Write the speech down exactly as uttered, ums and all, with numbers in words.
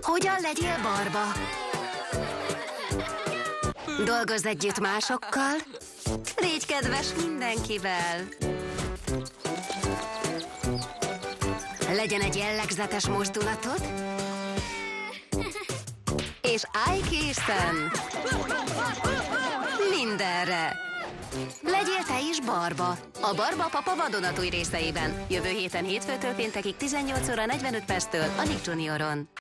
Hogyan legyél barba? Dolgozz együtt másokkal. Légy kedves mindenkivel. Legyen egy jellegzetes mozdulatod. És állj készen mindenre. Legyél te is barba. A Barba Papa vadonatúj részeiben. Jövő héten hétfőtől péntekig tizennyolc óra negyvenöt perctől a Nick Junioron.